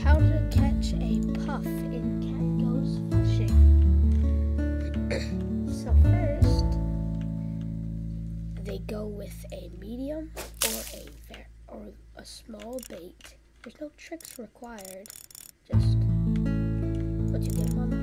how to catch a puff in Cat Goes Fishing. So first, they go with a medium or a small bait. There's no tricks required. Just once you get them on